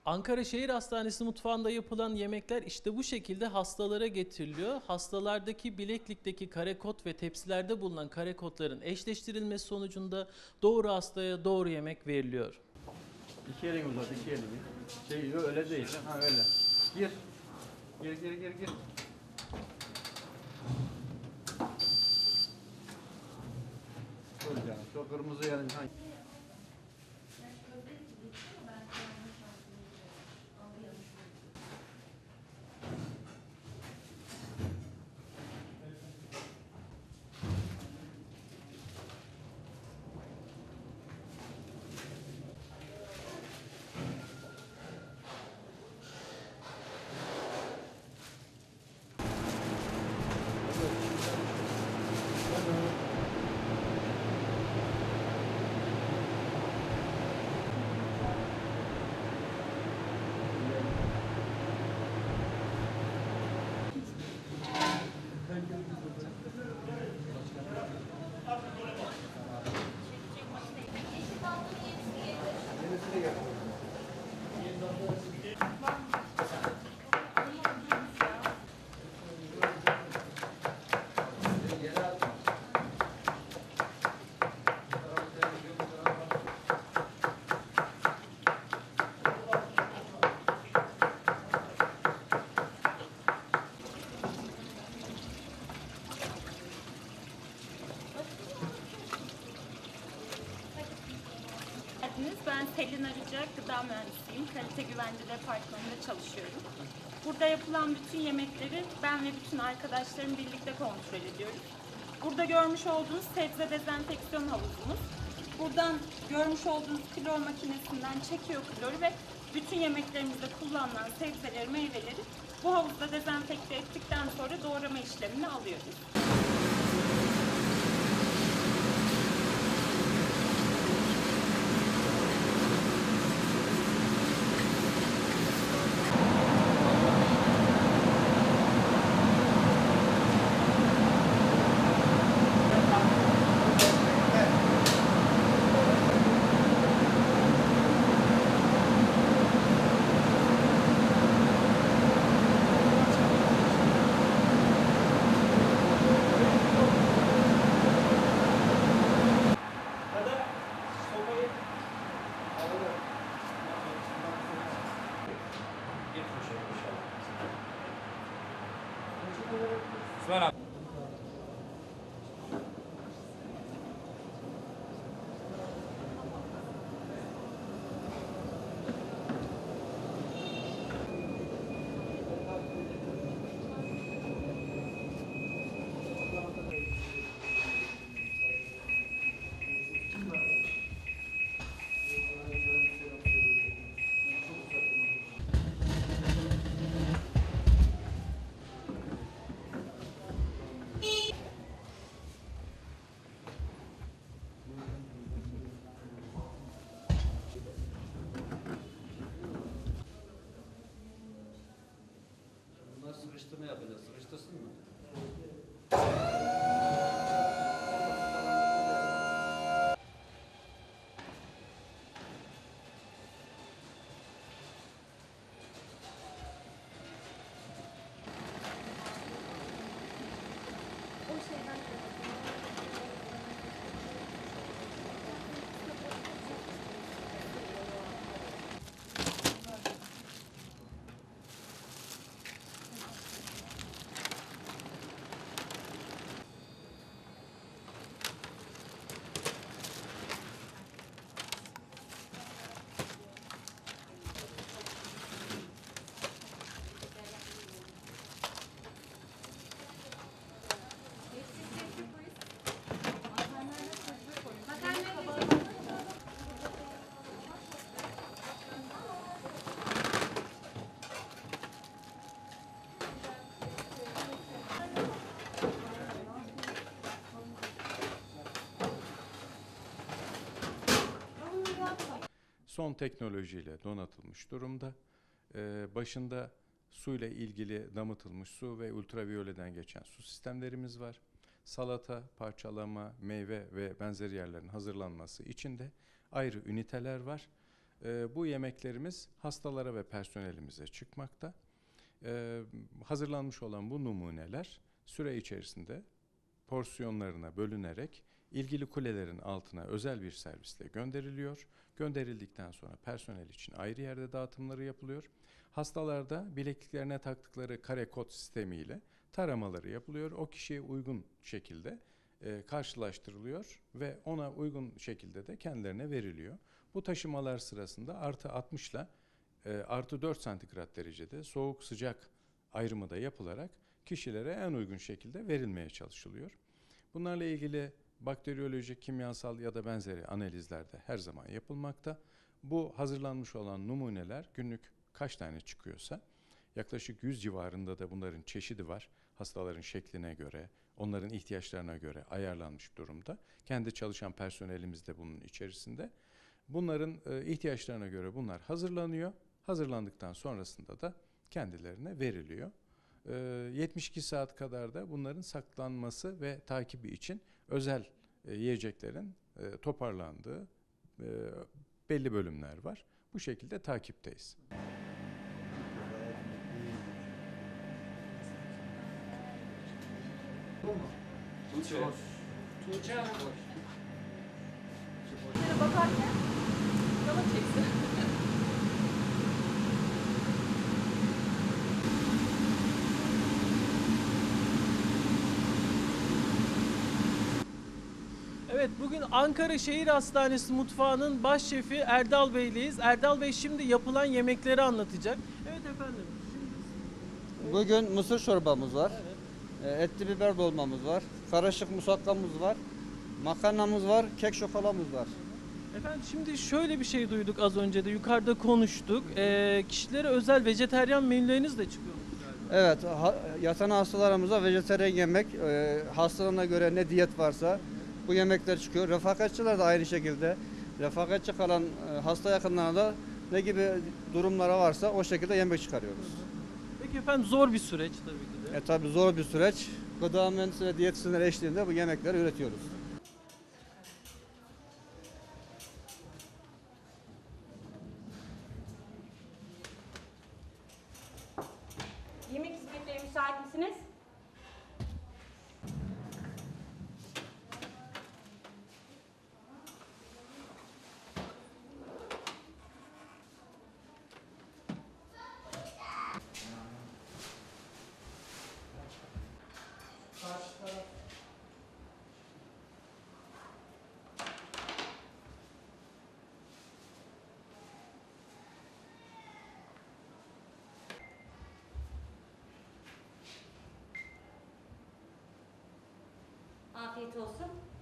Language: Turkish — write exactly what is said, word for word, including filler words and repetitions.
Ankara Şehir Hastanesi mutfağında yapılan yemekler işte bu şekilde hastalara getiriliyor. Hastalardaki bileklikteki kare kod ve tepsilerde bulunan kare kodların eşleştirilmesi sonucunda doğru hastaya doğru yemek veriliyor. İki elini uzat, iki elini. Şey yok, öyle değil. Ha öyle. Gir. Gir, gir, gir, gir. Dur canım, şu kırmızı yerin. Ha. Yenisini gel. Ben Selin Arıca, gıda mühendisiyim. Kalite güvence departmanında çalışıyorum. Burada yapılan bütün yemekleri ben ve bütün arkadaşlarım birlikte kontrol ediyoruz. Burada görmüş olduğunuz sebze dezenfeksiyon havuzumuz. Buradan görmüş olduğunuz klor makinesinden çekiyor kloru ve bütün yemeklerimizde kullanılan sebzeleri, meyveleri bu havuzda dezenfekte ettikten sonra doğrama işlemini alıyoruz. Süper abi. Bunlar sıkıştırma yapacağız. Sıkıştırsın mı? Son teknolojiyle donatılmış durumda. Ee, başında suyla ilgili damıtılmış su ve ultraviyoleden geçen su sistemlerimiz var. Salata, parçalama, meyve ve benzeri yerlerin hazırlanması için de ayrı üniteler var. E, bu yemeklerimiz hastalara ve personelimize çıkmakta. E, hazırlanmış olan bu numuneler süre içerisinde porsiyonlarına bölünerek ilgili kulelerin altına özel bir servisle gönderiliyor. Gönderildikten sonra personel için ayrı yerde dağıtımları yapılıyor. Hastalarda bilekliklerine taktıkları kare kod sistemiyle taramaları yapılıyor. O kişiye uygun şekilde e, karşılaştırılıyor ve ona uygun şekilde de kendilerine veriliyor. Bu taşımalar sırasında artı altmış ile e, artı dört santigrat derecede soğuk sıcak ayrımı da yapılarak kişilere en uygun şekilde verilmeye çalışılıyor. Bunlarla ilgili bakteriyolojik, kimyasal ya da benzeri analizler de her zaman yapılmakta. Bu hazırlanmış olan numuneler günlük kaç tane çıkıyorsa yaklaşık yüz civarında da bunların çeşidi var. Hastaların şekline göre, onların ihtiyaçlarına göre ayarlanmış durumda. Kendi çalışan personelimiz de bunun içerisinde. Bunların e, ihtiyaçlarına göre bunlar hazırlanıyor. Hazırlandıktan sonrasında da kendilerine veriliyor. E, yetmiş iki saat kadar da bunların saklanması ve takibi için özel e, yiyeceklerin e, toparlandığı e, belli bölümler var. Bu şekilde takipteyiz. Bakarken yola çeksin. Evet, bugün Ankara Şehir Hastanesi mutfağının baş şefi Erdal Bey'leyiz. Erdal Bey şimdi yapılan yemekleri anlatacak. Evet efendim. Şimdi Bugün mısır çorbamız var. E, Etli biber dolmamız var. Karışık musakkamız var. Makarnamız var. Kek şokolamız var. efendim şimdi şöyle bir şey duyduk az önce de yukarıda konuştuk. Ee, kişilere özel vejeteryan menüleriniz de çıkıyor. Evet, ha, yatan hastalarımıza vejetaryen yemek, e, hastalığına göre ne diyet varsa bu yemekler çıkıyor. Refakatçiler de aynı şekilde. Refakatçi kalan e, hasta yakınlarına da ne gibi durumlara varsa o şekilde yemek çıkarıyoruz. Peki efendim zor bir süreç tabii ki de. E tabi zor bir süreç. Gıda mühendisi ve diyetisyenler eşliğinde bu yemekleri üretiyoruz. Yemek hizmetlerine müsait misiniz? Afiyet olsun.